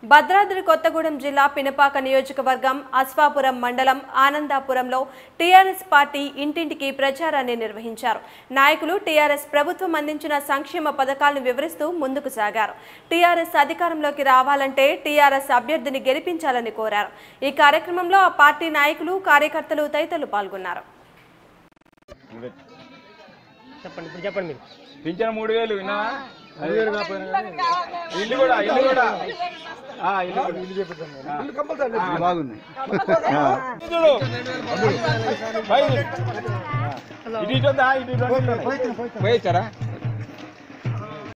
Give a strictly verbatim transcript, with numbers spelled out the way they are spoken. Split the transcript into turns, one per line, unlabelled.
భద్రాద్రి కొత్తగూడెం జిల్లా పినపాక నియోజకవర్గం అస్వాపురం మండలం ఆనందాపురంలో టీఆర్ఎస్ పార్టీ ఇంటింటికి ప్రచారాన్ని నిర్వహించారు. నాయకులు టీఆర్ఎస్ ప్రభుత్వం అందించిన సంక్షేమ పథకాలను వివరిస్తూ ముందుకు సాగారు. టీఆర్ఎస్ అధికారంలోకి రావాలంటే టీఆర్ఎస్ అభ్యర్థిని గెలిపించాలని కోరారు. ఈ కార్యక్రమంలో ఆ పార్టీ నాయకులు, కార్యకర్తలు తదితరులు పాల్గొన్నారు.
పింఛన్ మూడు వేలు విన్నా ఇల్లు కూడా ఇల్లు కూడా
బాగుంది.
ఇటు పోయించారా